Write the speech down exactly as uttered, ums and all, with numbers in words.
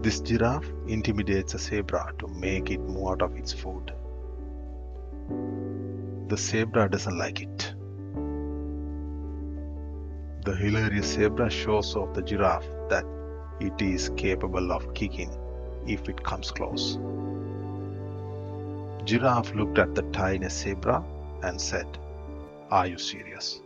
This giraffe intimidates a zebra to make it move out of its food. The zebra doesn't like it. The hilarious zebra shows off the giraffe that it is capable of kicking if it comes close. Giraffe looked at the tiny zebra and said, "Are you serious?"